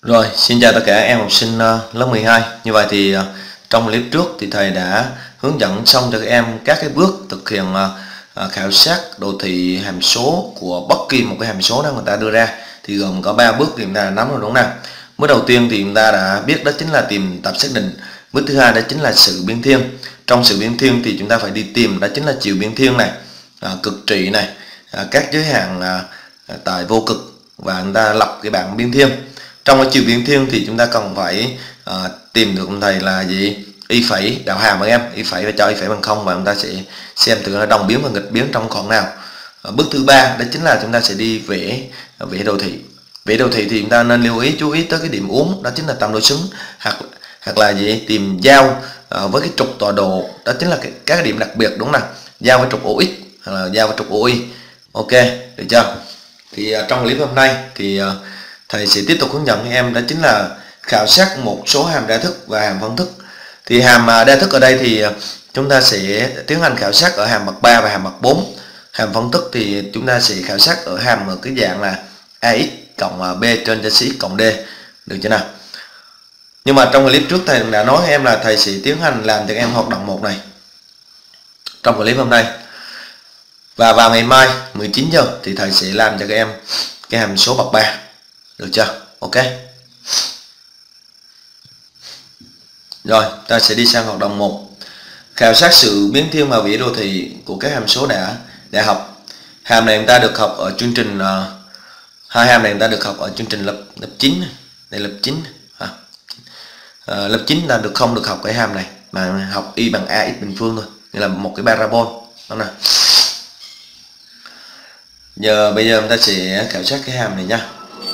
Rồi, xin chào tất cả em học sinh lớp 12. Như vậy thì trong clip trước thì thầy đã hướng dẫn xong cho các em các cái bước thực hiện khảo sát đồ thị hàm số của bất kỳ một cái hàm số nào người ta đưa ra. Thì gồm có 3 bước thì chúng ta đã nắm rồi đúng không nào? Bước đầu tiên thì chúng ta đã biết đó chính là tìm tập xác định. Bước thứ hai đó chính là sự biến thiên. Trong sự biến thiên thì chúng ta phải đi tìm đó chính là chiều biến thiên này, cực trị này, các giới hạn tại vô cực, và chúng ta lập cái bảng biến thiên. Trong cái chiều biến thiên thì chúng ta cần phải tìm được thầy là gì? Y phẩy đạo hàm các em, y phẩy và cho y phẩy bằng 0, và chúng ta sẽ xem thử nó đồng biến và nghịch biến trong khoảng nào. Bước thứ ba đó chính là chúng ta sẽ đi vẽ đồ thị. Vẽ đồ thị thì chúng ta nên lưu ý chú ý tới cái điểm uốn, đó chính là tam đối xứng, hoặc là gì? Tìm giao với cái trục tọa độ, đó chính là các điểm đặc biệt, đúng nào? Giao với trục OX hoặc là giao với trục OY. Ok, được chưa? Thì trong clip hôm nay thì thầy sẽ tiếp tục hướng dẫn các em đó chính là khảo sát một số hàm đa thức và hàm phân thức. Thì hàm đa thức ở đây thì chúng ta sẽ tiến hành khảo sát ở hàm bậc 3 và hàm bậc 4. Hàm phân thức thì chúng ta sẽ khảo sát ở hàm ở cái dạng là ax cộng b trên cho x cộng d, được chưa nào? Nhưng mà trong clip trước thầy đã nói với em là thầy sẽ tiến hành làm cho các em hoạt động 1 này trong clip hôm nay, và vào ngày mai 19 giờ thì thầy sẽ làm cho các em cái hàm số bậc 3, được chưa? Ok. Rồi, ta sẽ đi sang hoạt động 1. Khảo sát sự biến thiên và vẽ đồ thị của các hàm số đã học. Hàm này chúng ta được học ở chương trình hai hàm này chúng ta được học ở chương trình lớp 9. Đây lớp 9. Lớp 9 ta không được học cái hàm này mà học y bằng ax bình phương thôi, như là một cái parabol đó nè. Bây giờ chúng ta sẽ khảo sát cái hàm này nha.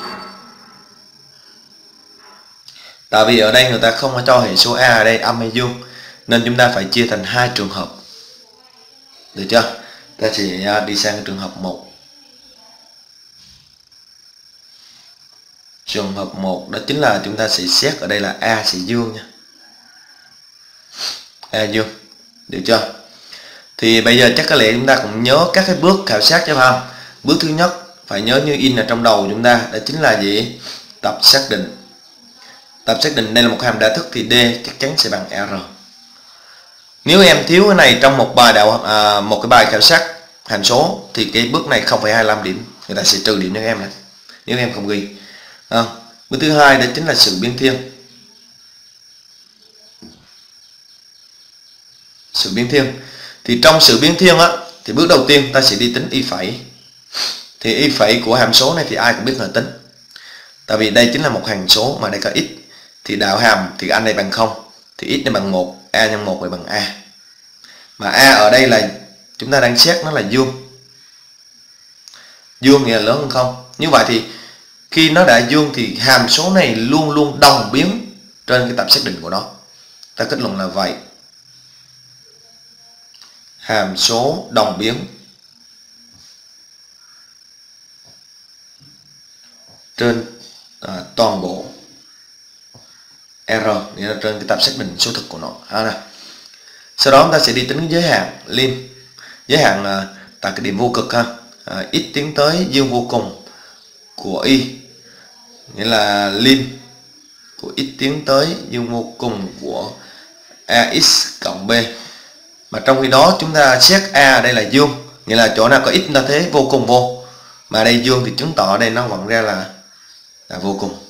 Tại vì ở đây người ta không có cho hệ số a ở đây âm hay dương, nên chúng ta phải chia thành 2 trường hợp, được chưa? Ta sẽ đi sang trường hợp 1. Trường hợp 1 đó chính là chúng ta sẽ xét ở đây là a sẽ dương nha, a dương, được chưa? Thì bây giờ chắc có lẽ chúng ta cũng nhớ các cái bước khảo sát cho phải không? Bước thứ nhất phải nhớ như in là trong đầu chúng ta, đó chính là gì? Tập xác định. Tập xác định đây là một hàm đa thức thì D chắc chắn sẽ bằng R. Nếu em thiếu cái này trong một cái bài khảo sát hàm số thì cái bước này 0,25 điểm, người ta sẽ trừ điểm cho em này nếu em không ghi. Bước thứ hai đó chính là sự biến thiên. Sự biến thiên thì trong sự biến thiên á, thì bước đầu tiên ta sẽ đi tính y phẩy. Thì y phẩy của hàm số này thì ai cũng biết là tính, tại vì đây chính là một hàm số mà đây có x, thì đạo hàm thì anh này bằng 0 thì x này bằng 1, a nhân 1 này bằng a. Mà a ở đây là chúng ta đang xét nó là dương. Dương nghĩa là lớn hơn 0. Như vậy thì khi nó đã dương thì hàm số này luôn luôn đồng biến trên cái tập xác định của nó. Ta kết luận là vậy. Hàm số đồng biến trên toàn bộ R, nghĩa là trên cái tập xác định số thực của nó. Sau đó chúng ta sẽ đi tính giới hạn lim. Giới hạn tại cái điểm vô cực ha, x tiến tới dương vô cùng của y, nghĩa là lim của x tiến tới dương vô cùng của ax cộng b. Mà trong khi đó chúng ta xét a ở đây là dương, nghĩa là chỗ nào có x chúng ta thế vô cùng vô, mà đây dương thì chứng tỏ ở đây nó vẫn ra là vô cùng.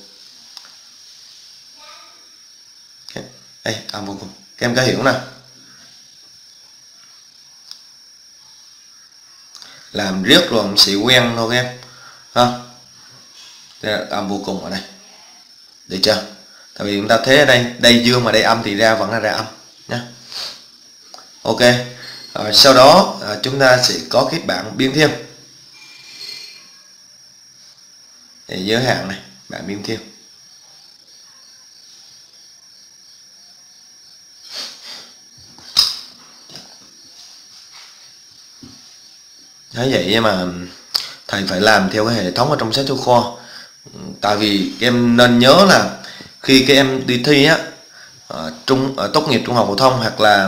Đây âm vô cùng, các em có hiểu nào? Làm riết rồi mình sẽ quen thôi các em ha. Đây là âm vô cùng ở đây, được chưa? Tại vì chúng ta thế ở đây dương mà đây âm thì vẫn là ra âm nhé. Ok. Sau đó chúng ta sẽ có cái bảng biến thiên. Để giới hạn này, bảng biến thiên. Thế vậy mà thầy phải làm theo cái hệ thống ở trong sách giáo khoa. Tại vì các em nên nhớ là khi các em đi thi á, tốt nghiệp trung học phổ thông hoặc là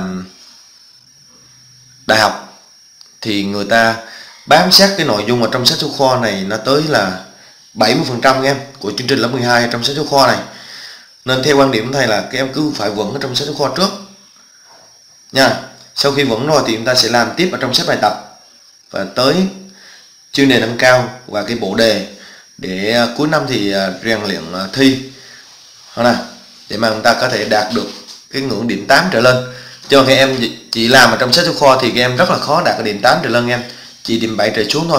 đại học, thì người ta bám sát cái nội dung ở trong sách giáo khoa này nó tới là 70% em của chương trình lớp 12 trong sách giáo khoa này. Nên theo quan điểm của thầy là các em cứ phải vững ở trong sách giáo khoa trước nha. Sau khi vững rồi thì chúng ta sẽ làm tiếp ở trong sách bài tập và tới chuyên đề nâng cao và cái bộ đề để cuối năm thì rèn luyện thi để mà chúng ta có thể đạt được cái ngưỡng điểm 8 trở lên. Cho các em chỉ làm ở trong sách giáo khoa thì các em rất là khó đạt cái điểm 8 trở lên em, chỉ điểm 7 trở xuống thôi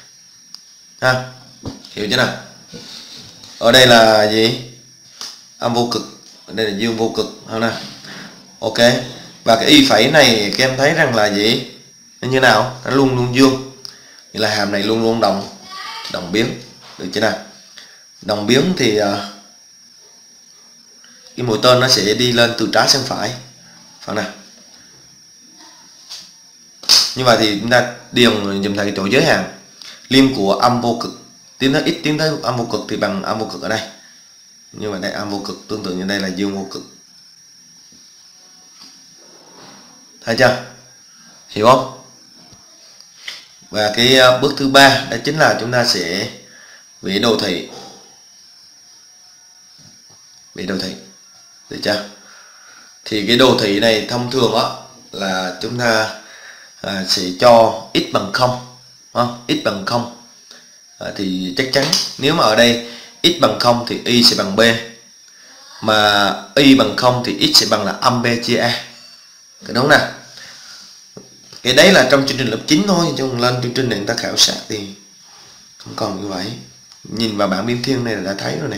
hiểu chưa nào? Ở đây là gì? Âm vô cực, ở đây là dương vô cực ok. Và cái y phẩy này các em thấy rằng là gì? Nó như nào? Nó luôn luôn dương, nghĩa là hàm này luôn luôn đồng biến, được chưa nào? Đồng biến thì cái mũi tên nó sẽ đi lên từ trái sang phải nào? Như vậy thì chúng ta điền dùm thầy chỗ giới hạn. Lim của âm vô cực tiến tới x tiến tới âm vô cực thì bằng âm vô cực ở đây. Như vậy đây âm vô cực tương tự như đây là dương vô cực. Thấy chưa? Hiểu không? Và cái bước thứ ba đó chính là chúng ta sẽ vẽ đồ thị. Được chưa? Thì cái đồ thị này thông thường là chúng ta sẽ cho x bằng 0, x bằng 0 thì chắc chắn nếu mà ở đây x bằng 0 thì y sẽ bằng b, mà y bằng 0 thì x sẽ bằng là âm b chia a, đúng nè. Cái đấy là trong chương trình lớp 9 thôi, chứ lên chương trình này người ta khảo sát thì không còn như vậy. Nhìn vào bảng biên thiên này là đã thấy rồi này.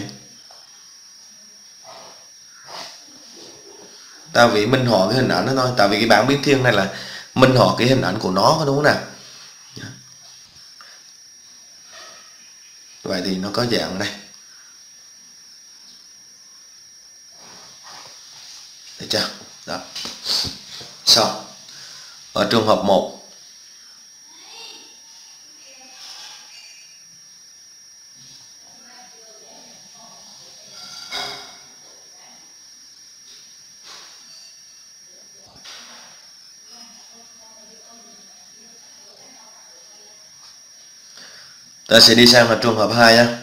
Ta vì minh họa cái hình ảnh đó thôi, tại vì cái bảng biến thiên này là minh họa cái hình ảnh của nó, đúng không nào? Vậy thì nó có dạng đây, được chưa? Đó. Sau ở trường hợp 1 ta sẽ đi sang là trường hợp 2 nhé.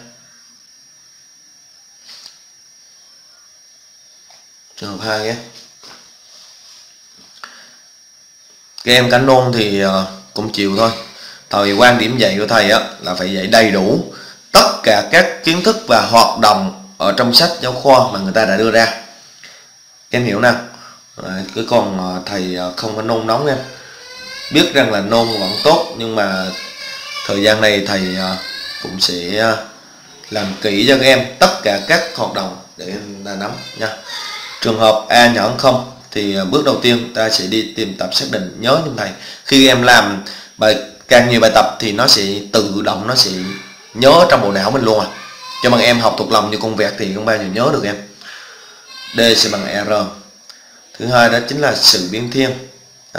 Trường hợp 2 nhé. Các em cánh nôn thì cũng chịu thôi. Thời quan điểm dạy của thầy là phải dạy đầy đủ tất cả các kiến thức và hoạt động ở trong sách giáo khoa mà người ta đã đưa ra. Các em hiểu nào? Cứ còn thầy không có nôn nóng em. Biết rằng là nôn vẫn tốt, nhưng mà thời gian này thầy cũng sẽ làm kỹ cho các em tất cả các hoạt động để ta nắm nha. Trường hợp a nhỏ hơn 0 thì bước đầu tiên ta sẽ đi tìm tập xác định nhớ như thầy. Khi em làm càng nhiều bài tập thì nó sẽ tự động nó sẽ nhớ trong bộ não mình luôn cho bằng em học thuộc lòng như con vẹt thì không bao giờ nhớ được em. D sẽ bằng R. Thứ hai đó chính là sự biến thiên.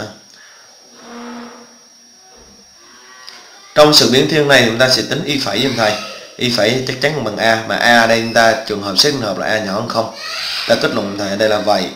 Trong sự biến thiên này chúng ta sẽ tính y phẩy giùm thầy. Y phẩy chắc chắn bằng a, mà a ở đây chúng ta trường hợp xét trường hợp là a nhỏ hơn 0. Ta kết luận thầy ở đây là vậy.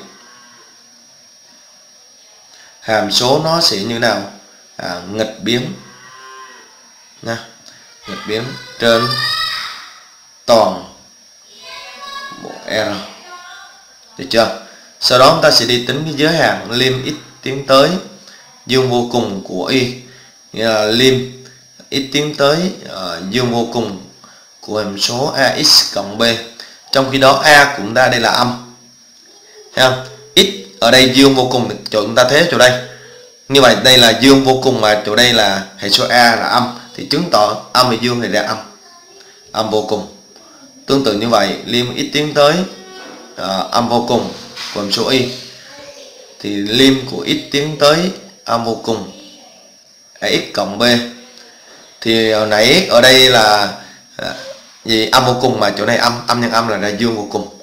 Hàm số nó sẽ như nào? Nghịch biến nha. Nghịch biến trên toàn bộ R. Được chưa? Sau đó chúng ta sẽ đi tính cái giới hạn lim x tiến tới dương vô cùng của y, nghĩa là lim x tiến tới dương vô cùng của hàm số ax cộng b. Trong khi đó a của chúng ta đây là âm, thấy không? X ở đây dương vô cùng, chỗ chúng ta thế chỗ đây. Như vậy đây là dương vô cùng mà chỗ đây là hệ số a là âm, thì chứng tỏ âm và dương thì ra âm vô cùng. Tương tự như vậy, lim x tiến tới âm vô cùng của hàm số y thì lim của x tiến tới âm vô cùng x cộng b. Thì hồi nãy ở đây là gì? Âm vô cùng, mà chỗ này âm nhân âm là ra dương vô cùng.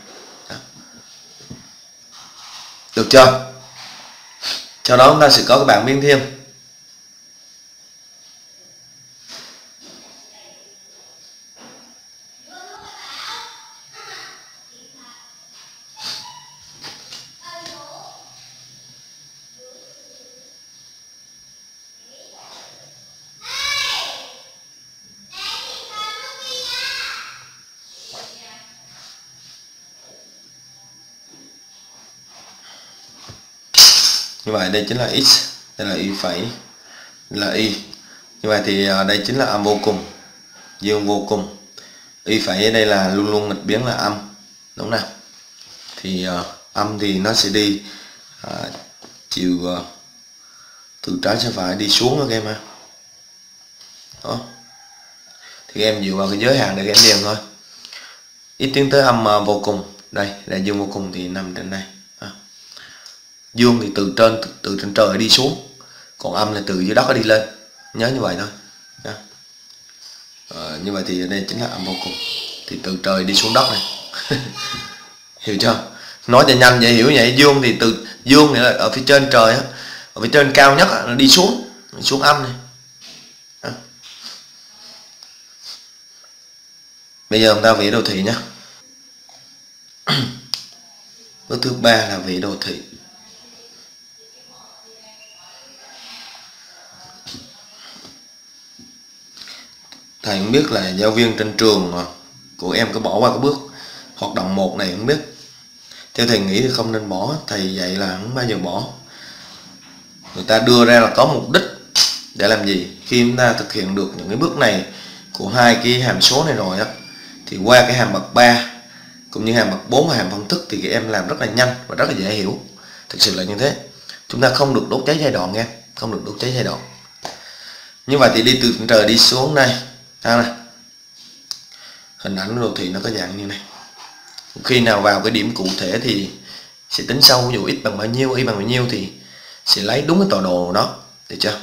Được chưa? Sau đó chúng ta sẽ có cái bảng biến thiên. Như vậy đây chính là x, đây là y phẩy, đây là y. Như vậy thì đây chính là âm vô cùng, dương vô cùng. Y phẩy ở đây là luôn luôn nghịch biến là âm, đúng nào? Thì âm thì nó sẽ đi chiều từ trái sang phải đi xuống các em ha. Đó. Thì em dựa vào cái giới hạn để em điền thôi. X tiến tới âm vô cùng, đây là dương vô cùng thì nằm trên đây. Dương thì từ trên trời đi xuống, còn âm là từ dưới đất đi lên, nhớ như vậy thôi. Như vậy thì đây chính là âm vô cùng, thì từ trời đi xuống đất này. Hiểu chưa? Nói cho nhanh dễ hiểu vậy. Dương thì từ dương này là ở phía trên trời á, ở phía trên cao nhất nó đi xuống âm này. Bây giờ chúng ta vẽ đồ thị nhé. Bước thứ 3 là vẽ đồ thị. Thầy không biết là giáo viên trên trường của em có bỏ qua cái bước hoạt động 1 này không biết. Theo thầy nghĩ thì không nên bỏ, thầy dạy là không bao giờ bỏ. Người ta đưa ra là có mục đích để làm gì. Khi chúng ta thực hiện được những cái bước này của hai cái hàm số này rồi á, thì qua cái hàm bậc 3 cũng như hàm bậc 4 và hàm phân thức thì các em làm rất là nhanh và rất là dễ hiểu. Thực sự là như thế. Chúng ta không được đốt cháy giai đoạn nha, không được đốt cháy giai đoạn. Như vậy thì đi từ trời đi xuống đây. Này. Hình ảnh đồ thị nó có dạng như này. Khi nào vào cái điểm cụ thể thì sẽ tính sau, ví dụ x bằng bao nhiêu, y bằng bao nhiêu thì sẽ lấy đúng cái tọa độ đó, được chưa?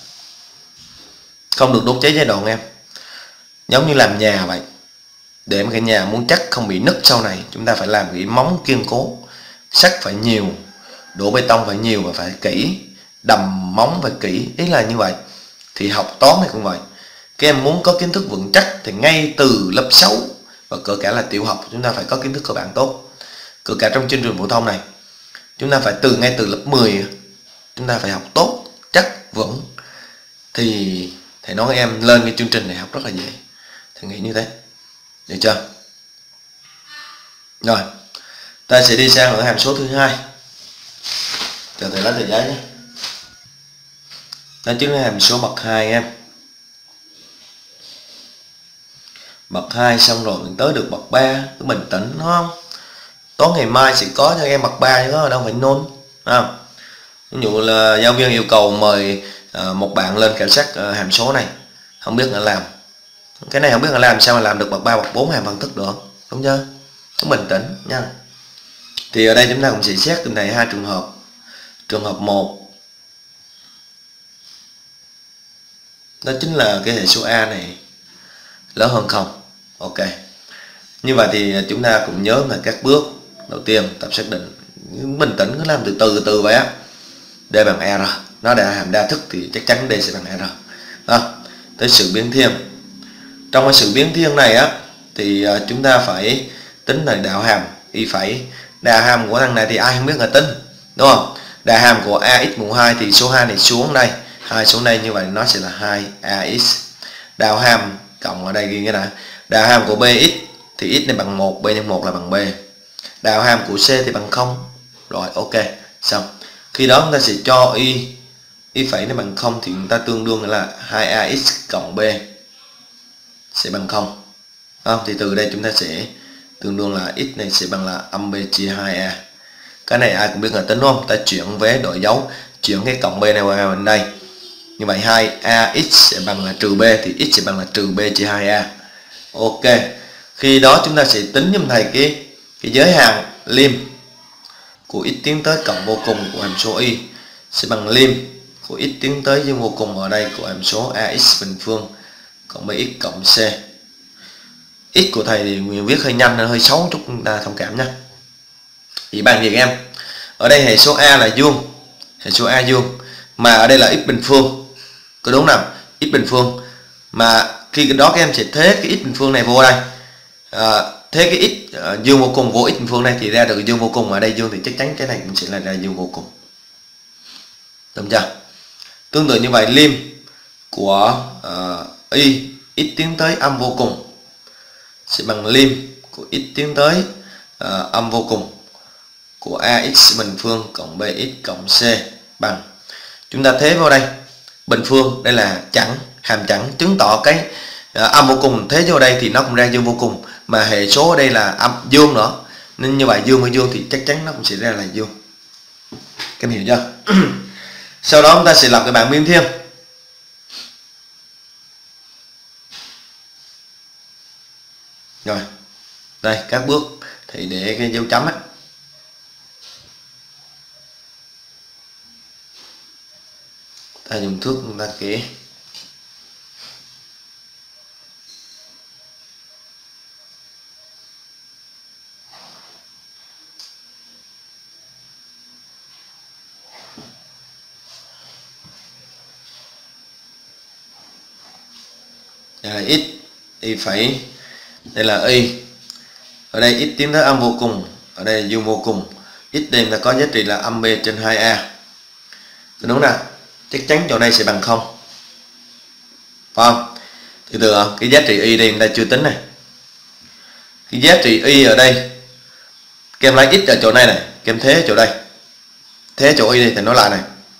Không được đốt cháy giai đoạn em. Giống như làm nhà vậy. Để mà cái nhà muốn chắc không bị nứt sau này, chúng ta phải làm cái móng kiên cố, sắt phải nhiều, đổ bê tông phải nhiều và phải kỹ, đầm móng phải kỹ, ý là như vậy. Thì học toán này cũng vậy. Các em muốn có kiến thức vững chắc thì ngay từ lớp 6 và cỡ cả là tiểu học chúng ta phải có kiến thức cơ bản tốt. Cỡ cả trong chương trình phổ thông này, chúng ta phải ngay từ lớp 10 chúng ta phải học tốt, chắc, vững. Thì thầy nói các em lên cái chương trình này học rất là dễ. Thầy nghĩ như thế. Được chưa? Rồi, ta sẽ đi sang ở hàm số thứ 2. Chờ thầy lấy tờ giấy nhé. Đó chính là hàm số bậc 2 em. Bậc 2 xong rồi mình tới được bậc 3, cứ bình tĩnh đúng không? Toán ngày mai sẽ có cho em bậc 3 chứ đâu phải nôn. Ví dụ là giáo viên yêu cầu mời một bạn lên khảo sát hàm số này, không biết là làm. Cái này không biết là làm sao mà làm được bậc 3, bậc 4 hàm phân thức được, đúng chưa? Cứ bình tĩnh nha. Thì ở đây chúng ta cũng sẽ xét từ này hai trường hợp. Trường hợp 1 đó chính là cái hệ số A này lớn hơn 0. Ok. Như vậy thì chúng ta cũng nhớ là các bước. Đầu tiên tập xác định, bình tĩnh cứ làm từ từ vậy á. D bằng R, nó đã hàm đa thức thì chắc chắn D sẽ bằng R. Tới sự biến thiên. Trong cái sự biến thiên này á thì chúng ta phải tính là đạo hàm y phẩy. Đạo hàm của thằng này thì ai không biết là tính, đúng không? Đạo hàm của ax mũ 2 thì số 2 này xuống đây, 2 xuống đây, như vậy nó sẽ là 2ax. Đạo hàm cộng ở đây ghi cái này. Đạo hàm của bx thì x này bằng 1, b nhân 1 là bằng b. Đạo hàm của c thì bằng 0. Rồi ok, xong. Khi đó chúng ta sẽ cho y phẩy này bằng 0 thì chúng ta tương đương là 2ax cộng b sẽ bằng 0. Thì từ đây chúng ta sẽ tương đương là x này sẽ bằng là âm b chia 2a. Cái này ai cũng biết là tính đúng không? Ta chuyển vế đổi dấu, chuyển cái cộng b này qua bên đây. Như vậy 2ax sẽ bằng là trừ b thì x sẽ bằng là trừ b chia 2a. Ok. Khi đó chúng ta sẽ tính giùm thầy cái giới hạn lim của x tiến tới cộng vô cùng của hàm số y sẽ bằng lim của x tiến tới dương vô cùng ở đây của hàm số ax bình phương cộng bx cộng c. X của thầy thì mình viết hơi nhanh nên hơi xấu chút, chúng ta thông cảm nhé. Thì bằng gì em? Ở đây hệ số a là vuông, hệ số a vuông, mà ở đây là x bình phương, có đúng nào? X bình phương, mà khi cái đó các em sẽ thế cái x bình phương này vô đây, thế cái x dương vô cùng vô x bình phương này thì ra được dương vô cùng. Ở đây dương thì chắc chắn cái này cũng sẽ là ra dương vô cùng, đúng chưa? Tương tự như vậy lim của y x tiến tới âm vô cùng sẽ bằng lim của x tiến tới âm vô cùng của ax bình phương cộng bx cộng c bằng, chúng ta thế vào đây bình phương, đây là chẵn, hàm chẵn chứng tỏ cái âm vô cùng, thế vô đây thì nó cũng ra dương vô cùng, mà hệ số ở đây là âm dương nữa, nên như vậy dương với dương thì chắc chắn nó cũng sẽ ra là dương. Các em hiểu chưa? Sau đó chúng ta sẽ làm cái bảng biến thêm. Rồi đây các bước thì để cái dấu chấm á, ta dùng thước chúng ta kể. Đây là x, y phẩy, đây là y, ở đây x tiến tới âm vô cùng, ở đây là dương vô cùng, x đây là có giá trị là âm b trên 2a, đúng nào? Chắc chắn chỗ này sẽ bằng 0, phải không? Từ từ cái giá trị y đây chúng ta chưa tính này, cái giá trị y ở đây kem lấy x ở chỗ này này, kem thế ở chỗ đây, thế chỗ y đây thì nó lại này,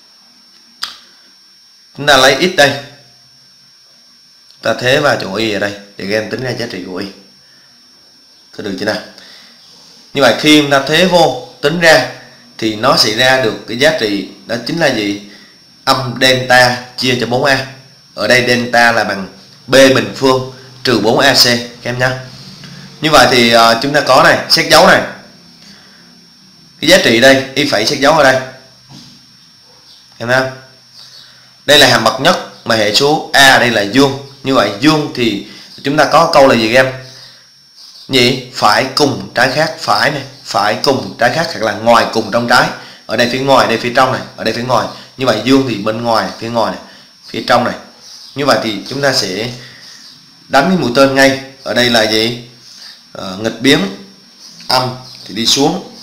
chúng ta lấy x đây, ta thế vào chỗ y ở đây để các em tính ra giá trị của y, có được chưa nào? Như vậy khi chúng ta thế vô tính ra thì nó sẽ ra được cái giá trị đó chính là gì? Âm delta chia cho 4a. Ở đây delta là bằng b bình phương trừ 4ac các em nhé. Như vậy thì chúng ta có này, xét dấu này, cái giá trị đây y phẩy xét dấu ở đây, em thấy không? Đây là hàm bậc nhất mà hệ số a đây là dương. Như vậy dương thì chúng ta có câu là gì em? Nhỉ? Phải cùng trái khác, phải này, phải cùng trái khác hoặc là ngoài cùng trong trái. Ở đây phía ngoài, đây phía trong này, ở đây phía ngoài. Như vậy dương thì bên ngoài, phía ngoài này, phía trong này. Như vậy thì chúng ta sẽ đánh cái mũi tên ngay. Ở đây là gì? Nghịch biến âm thì đi xuống.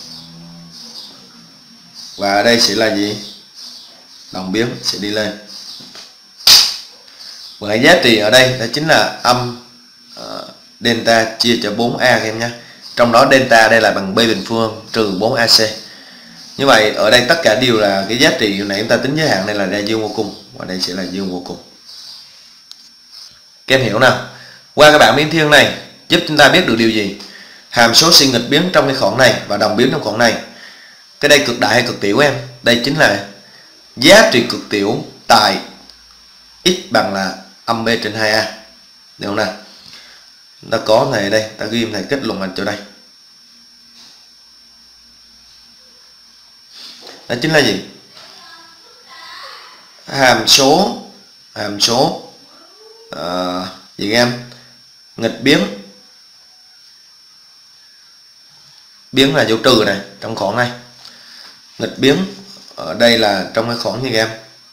Và ở đây sẽ là gì? Đồng biến sẽ đi lên. Và giá trị ở đây đó chính là âm delta chia cho 4a các em nhé. Trong đó delta đây là bằng b bình phương trừ 4ac. Như vậy ở đây tất cả đều là cái giá trị này chúng ta tính giới hạn đây là ra dương vô cùng, và đây sẽ là dương vô cùng. Các em hiểu nào? Qua cái bảng biến thiên này giúp chúng ta biết được điều gì? Hàm số sin nghịch biến trong cái khoảng này và đồng biến trong khoảng này. Cái đây cực đại hay cực tiểu em? Đây chính là giá trị cực tiểu tại x bằng là âm b trên 2a. Được không nào? Ta có này đây, ta ghi này kết luận ở chỗ đây. Đó chính là gì? Hàm số gì em? Nghịch biến. Biến là dấu trừ này trong khoảng này. Nghịch biến ở đây là trong cái khoảng gì em?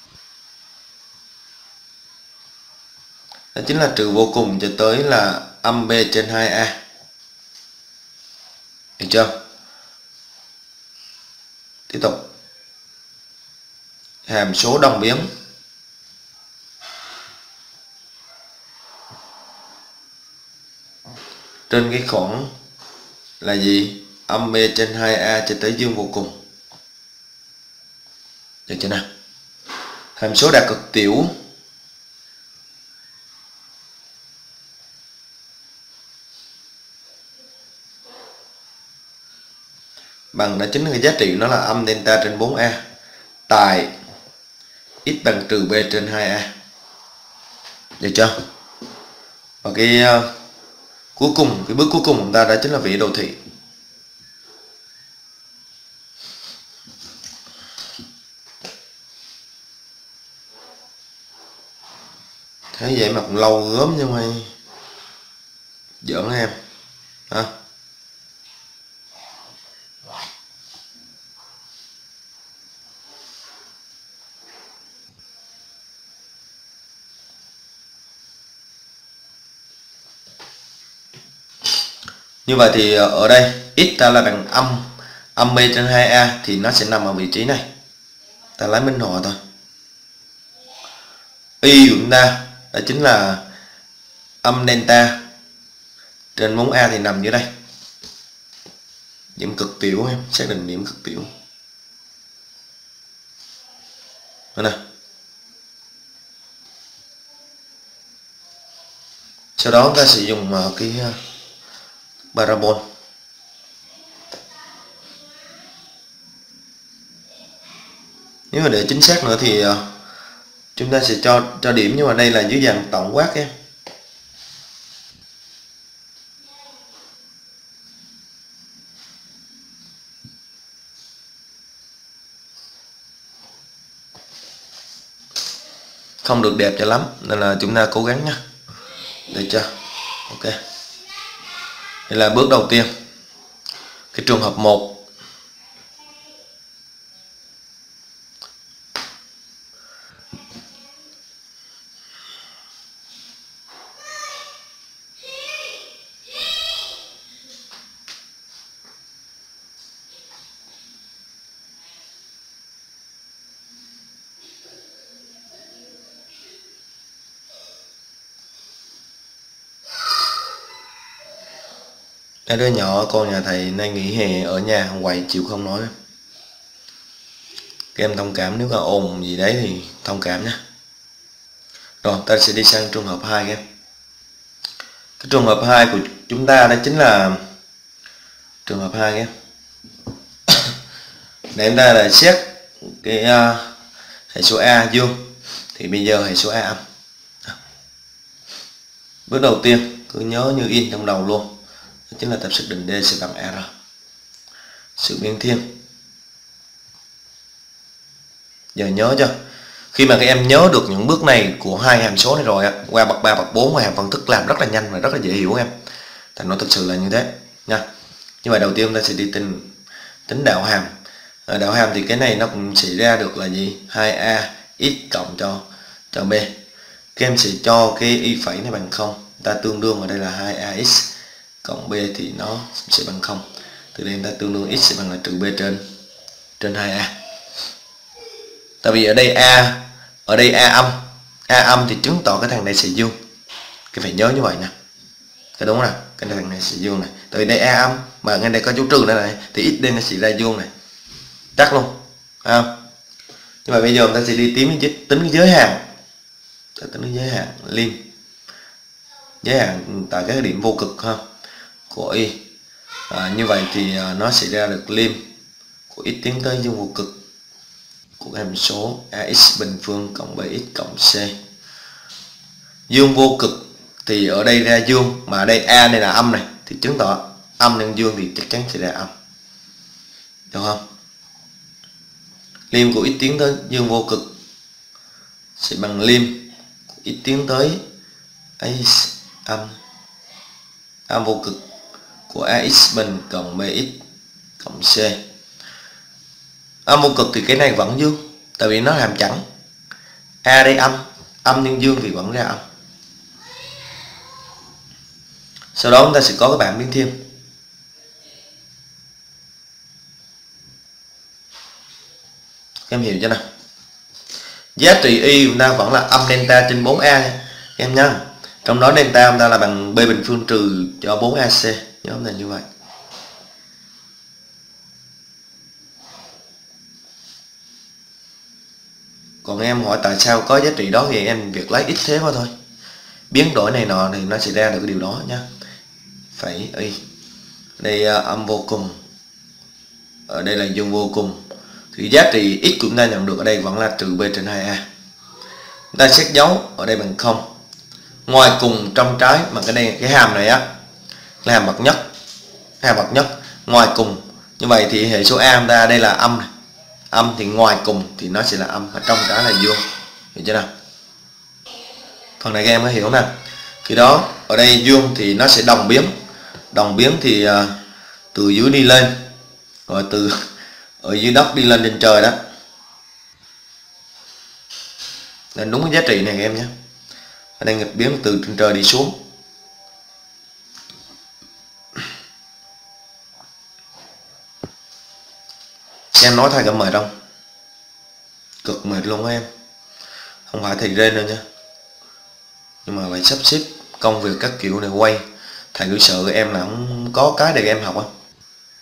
Đó chính là trừ vô cùng cho tới là âm b trên 2a. Được chưa? Tiếp tục. Hàm số đồng biến. Trên cái khoảng là gì? Âm b trên 2a cho tới dương vô cùng. Được chưa nào? Hàm số đạt cực tiểu bằng đó chính là cái giá trị nó là âm delta trên 4a tại x bằng trừ b trên 2a. Được chưa? Và cái cuối cùng, cái bước cuối cùng của chúng ta đó chính là vẽ đồ thị. Thấy vậy mà cũng lâu gớm nhưng mà giỡn em hả? Như vậy thì ở đây x ta là bằng âm b trên 2a thì nó sẽ nằm ở vị trí này. Ta lấy minh họa thôi. Y của chúng ta đó chính là âm delta trên 4a thì nằm dưới đây. Điểm cực tiểu em, xác định điểm cực tiểu. Đó nè. Sau đó ta sẽ dùng cái parabol. Nếu mà để chính xác nữa thì chúng ta sẽ cho điểm, nhưng mà đây là dưới dạng tổng quát em. Không được đẹp cho lắm nên là chúng ta cố gắng nha. Được chưa? Ok. Đây là bước đầu tiên. Cái trường hợp 1. Cái đứa nhỏ con nhà thầy nay nghỉ hè ở nhà quậy chịu không nói. Các em thông cảm, nếu có ồn gì đấy thì thông cảm nhé. Rồi ta sẽ đi sang trường hợp 2 các em. Cái trường hợp 2 của chúng ta đó chính là trường hợp 2 các em. Để chúng ta là xét cái hệ số A dương, thì bây giờ hệ số A âm. Bước đầu tiên cứ nhớ như in trong đầu luôn, đó chính là tập xác định D sẽ bằng R. Sự biến thiên. Giờ nhớ chưa? Khi mà các em nhớ được những bước này của hai hàm số này rồi, qua bậc 3, bậc 4 và hàm phân tích làm rất là nhanh và rất là dễ hiểu em. Thành nó thực sự là như thế nha. Như vậy đầu tiên ta sẽ đi tính đạo hàm. Đạo hàm thì cái này nó cũng sẽ ra được là gì? 2a x cộng cho b. Các em sẽ cho cái y phẩy này bằng 0. Ta tương đương ở đây là 2ax cộng b thì nó sẽ bằng 0. Từ đây ta tương đương x sẽ bằng là trừ b trên 2a. Tại vì ở đây a âm thì chứng tỏ cái thằng này sẽ dương. Cái phải nhớ như vậy nè. Cái đúng nè, cái thằng này sẽ dương này. Tại vì đây a âm mà ngay đây có dấu trừ này thì x đây nó sẽ ra dương này. Chắc luôn. Nhưng mà bây giờ ta sẽ đi tính cái giới hạn. Tính cái giới hạn lim. Giới hạn tại cái điểm vô cực ha của y. Như vậy thì nó sẽ ra được lim của x tiến tới dương vô cực của hàm số ax bình phương cộng bx cộng c. Dương vô cực thì ở đây ra dương, mà ở đây a này là âm này thì chứng tỏ âm nhân dương thì chắc chắn sẽ ra âm, được không? Lim của x tiến tới dương vô cực sẽ bằng lim của x tiến tới ax âm vô cực của ax bình cộng bx cộng c. Âm vô cực thì cái này vẫn dương, tại vì nó hàm chẵn. A đây âm nhân dương thì vẫn ra âm. Sau đó chúng ta sẽ có cái bảng biến thiên. Em hiểu chưa nào? Giá trị y chúng ta vẫn là âm delta trên 4a em nhá. Trong đó delta chúng ta là bằng b bình phương trừ cho 4ac, nhớ là như vậy. Còn em hỏi tại sao có giá trị đó thì em việc lấy x thế mà thôi. Biến đổi này nọ thì nó sẽ ra được cái điều đó nha. Phẩy y. Đây âm vô cùng. Ở đây là dương vô cùng. Thì giá trị x của chúng ta nhận được ở đây vẫn là trừ b trên 2a. Chúng ta xét dấu ở đây bằng 0. Ngoài cùng trong trái mà cái hàm này á là hàm bậc nhất. Hàm bậc nhất ngoài cùng. Như vậy thì hệ số a chúng ta đây là âm này. Âm thì ngoài cùng thì nó sẽ là âm, và trong trái là dương. Hiểu chưa nào? Phần này các em có hiểu nè. Khi đó ở đây dương thì nó sẽ đồng biến. Đồng biến thì từ dưới đi lên, rồi từ ở dưới đất đi lên trên trời đó. Nên đúng cái giá trị này các em nhé. Ở đây nghịch biến từ trên trời đi xuống. Em nói thầy có mệt không? Cực mệt luôn em. Không phải thầy rên đâu nha. Nhưng mà phải sắp xếp công việc các kiểu này quay. Thầy cứ sợ em là không có cái để em học á.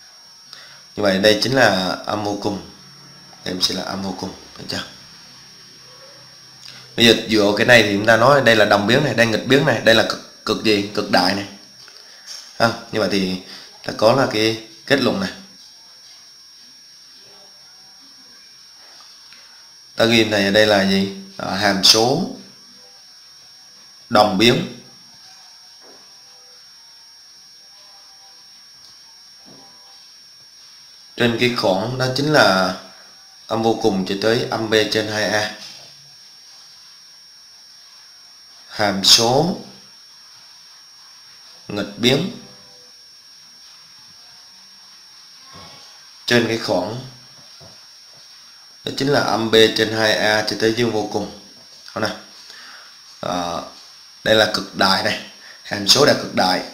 Như vậy đây chính là âm vô cùng. Em sẽ là âm vô cùng, được chưa? Bây giờ dựa cái này thì chúng ta nói đây là đồng biến này, đây nghịch biến này, đây là cực gì, cực đại này. Như vậy thì ta có là cái kết luận này. Ta ghi này ở đây là gì? Hàm số đồng biến trên cái khoảng đó chính là âm vô cùng cho tới âm b trên 2a. Hàm số nghịch biến trên cái khoảng đó chính là âm b trên 2a cho tới dương vô cùng. Nào. Đây là cực đại này, hàm số là cực đại.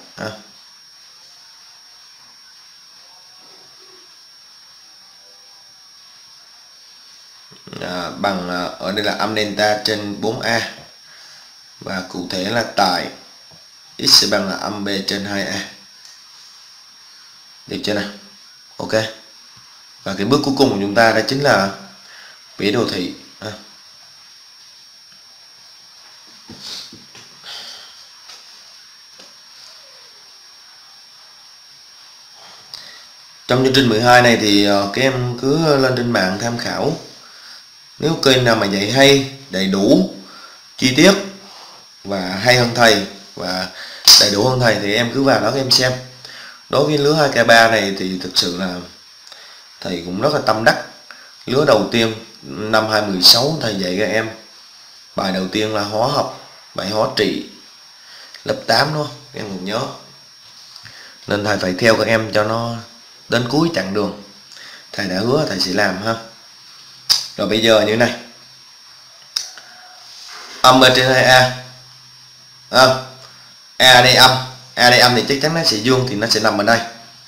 Bằng ở đây là âm delta trên 4a, và cụ thể là tại x sẽ bằng là âm b trên 2a. Được chưa nào? Ok. Và cái bước cuối cùng của chúng ta đó chính là vẽ đồ thị. Trong chương trình 12 này thì các em cứ lên trên mạng tham khảo. Nếu kênh nào mà dạy hay, đầy đủ, chi tiết và hay hơn thầy và đầy đủ hơn thầy thì em cứ vào đó các em xem. Đối với lứa 2K3 này thì thực sự là thầy cũng rất là tâm đắc. Lứa đầu tiên năm 2016 thầy dạy các em bài đầu tiên là hóa học, bài hóa trị lớp 8 đó, em còn nhớ. Nên thầy phải theo các em cho nó đến cuối chặng đường. Thầy đã hứa thầy sẽ làm ha. Rồi bây giờ như thế này, âm trên 2a, a đây âm thì chắc chắn nó sẽ dương, thì nó sẽ nằm ở đây.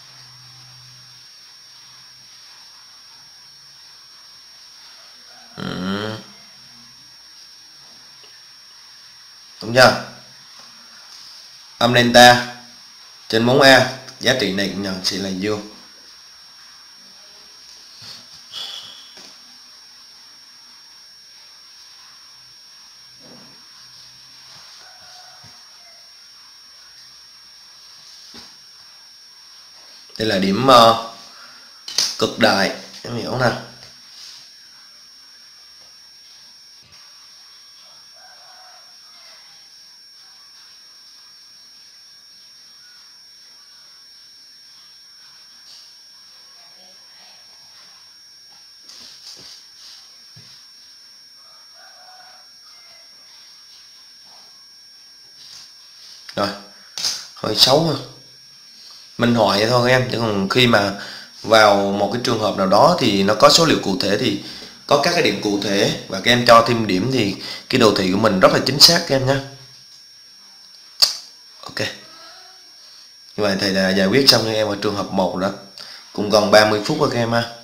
Đúng chưa? Âm delta trên 4a, giá trị này cũng nhận sẽ là dương. Đây là điểm cực đại, em hiểu nào? Rồi, hơi xấu ha. Minh họa vậy thôi em, chứ còn khi mà vào một cái trường hợp nào đó thì nó có số liệu cụ thể, thì có các cái điểm cụ thể và các em cho thêm điểm thì cái đồ thị của mình rất là chính xác các em nhé. Ok. Như vậy thầy đã giải quyết xong cho em ở trường hợp 1 đó. Cũng còn 30 phút rồi các em ha.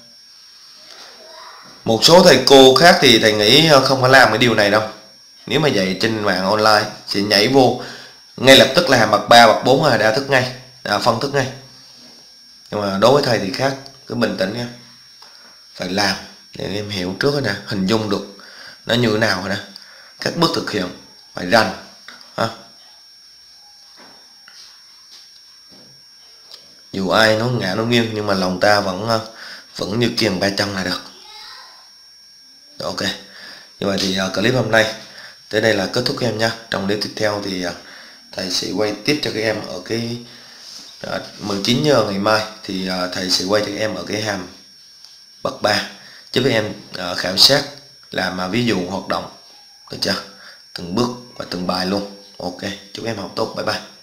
Một số thầy cô khác thì thầy nghĩ không phải làm cái điều này đâu. Nếu mà dạy trên mạng online sẽ nhảy vô ngay lập tức là hàm bậc 3, bậc 4 là đa thức ngay, phân thức ngay. Nhưng mà đối với thầy thì khác, cứ bình tĩnh nha. Phải làm để em hiểu trước rồi nè, hình dung được nó như thế nào rồi nè. Các bước thực hiện phải rành ha. Dù ai nó ngã nó nghiêng nhưng mà lòng ta vẫn như kiềng ba chân là được. Ok. Như vậy thì clip hôm nay tới đây là kết thúc các em nha. Trong clip tiếp theo thì thầy sẽ quay tiếp cho các em ở cái 19 giờ ngày mai thì thầy sẽ quay cho các em ở cái hàm bậc 3 giúp các em khảo sát làm ví dụ hoạt động, được chưa? Từng bước và từng bài luôn. Ok, chúc em học tốt, bye bye.